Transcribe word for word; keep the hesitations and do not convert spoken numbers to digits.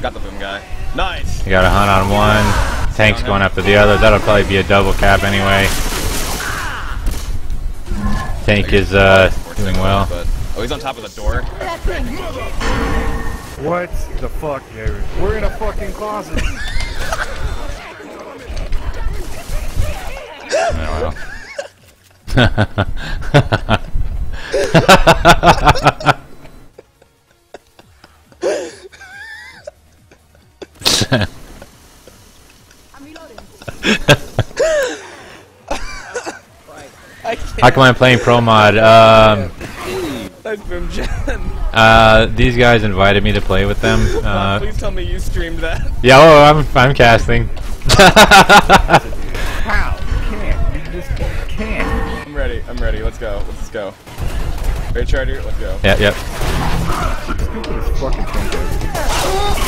Got the boom guy. Nice. You got a hunt on one. Tank's going after the other. That'll probably be a double cap anyway. Tank is uh, doing well. But, oh, he's on top of the door. What the fuck, dude? We're in a fucking closet. How come I'm playing pro mod? Um, Nice boom gen. uh, these guys invited me to play with them. Uh, Please tell me you streamed that. yeah, oh, I'm I'm casting. How? You can't. You just can't. I'm ready. I'm ready. Let's go. Let's go. Ready, Charter? Let's go. Yep, yep. Stupid as fucking thing.